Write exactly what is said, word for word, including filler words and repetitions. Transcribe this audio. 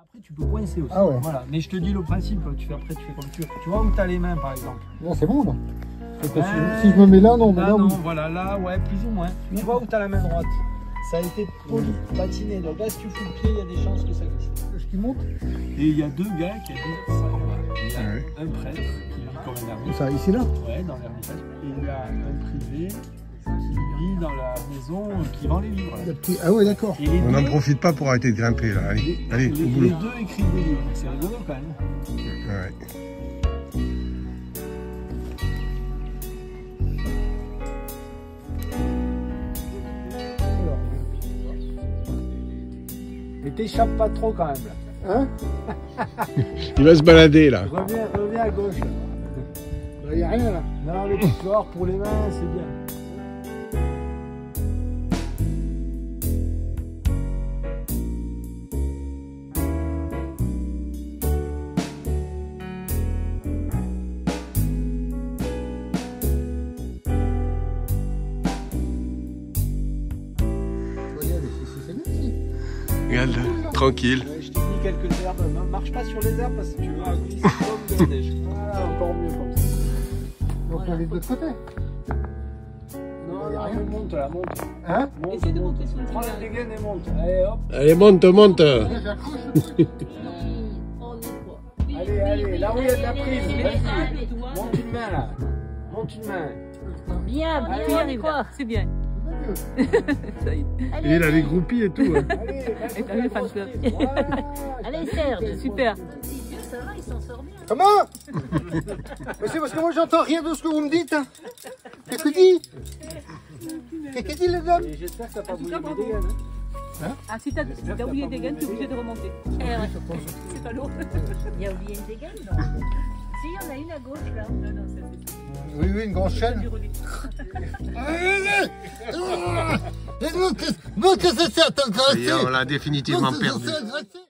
Après, tu peux coincer aussi. Ah ouais. Voilà. Mais je te dis le principe, tu fais après, tu fais comme tu veux. Tu vois où tu as les mains, par exemple. Là, c'est bon, là. Ouais. Si je me mets là, non, mais Là, là, non, oui. voilà, là, ouais, plus ou moins. Tu vois où tu as la main droite. Ça a été poli, patiné. Donc là, si tu fous le pied, il y a des chances que ça glisse. Ce qui monte. Et il y a deux gars qui habitent ça. Il y a Ouais. un prêtre qui vit comme un ermite. Ça, ici, là. Ouais, dans l'ermitage. Et il y a un privé qui vit dans la maison qui vend les livres. Le petit- Ah ouais, d'accord. Et les On n'en deux, profite pas pour arrêter de grimper là. Allez, les, allez, les- au boulot. les deux écrivent des livres. C'est rigolo quand même. Ouais. Et t'échappes pas trop quand même. Là. Hein? Il va se balader là. Reviens, reviens à gauche. Là. Il n'y a rien, là. Non, les petits corps pour les mains, c'est bien. Regardez, c'est bien, ici. Regarde, tranquille. Ouais, je t'ai mis quelques herbes. Ne marche pas sur les herbes parce que tu vas glisser comme de la neige. Voilà, encore mieux comme ça. Donc, on est de l'autre côté. Non, non, elle monte là, monte. Hein? Monte, Essaye de monte. monter sur le Prends la tunnel. dégaine et monte. Allez, hop. Allez, monte, monte. Ouais, j'accroche. On y croit. Oui, Allez, oui, allez, oui, là où il y a de la allez, prise, allez, vas-y. allez, allez, toi. Monte une main là. Monte une main. Bien, Allez, bien, on on y y croit. C'est bien. Ça y est. Et il a les groupies et tout. Hein. Allez, Et t'as vu le fan club. Allez, Serge, super. Ça va, il s'en sort bien. Comment? Mais c'est parce que moi, j'entends rien de ce que vous me dites. Hein. Qu'est-ce que dit? Qu'est-ce que dit, le dame? Et j'espère que t'as pas En tout voulu cas, les bravo. dégaines. Hein. Ah, si t'as si t'as oublié des gaines, t'es obligé de remonter. Eh ouais. C'est pas lourd. Il a oublié une dégaine, non? Si, il y en a une à gauche, là. Non, non, ça c'est Oui, oui, une grosse chaîne. du relais. Non, que ça sert, t'as Ça y est, on l'a définitivement perdu. gratter.